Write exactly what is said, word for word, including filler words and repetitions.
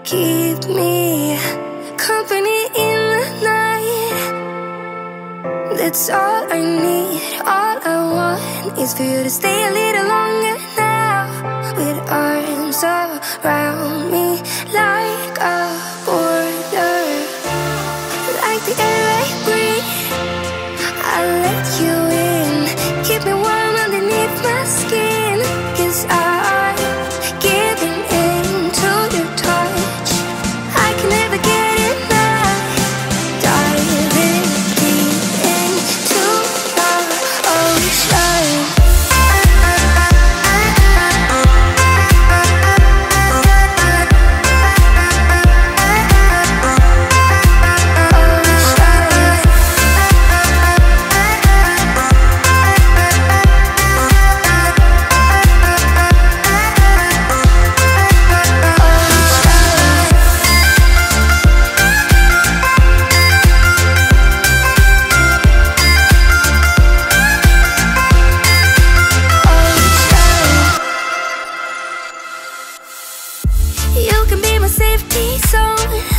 keep me company in the night. That's all I need, all I want is for you to stay a little longer now, with arms around me like a border. Like the air I breathe, I'll let you in, keep me warm underneath my skin. 'Cause I'm giving in to your touch, I can never get enough. Diving deep into the ocean. You can be my safety zone.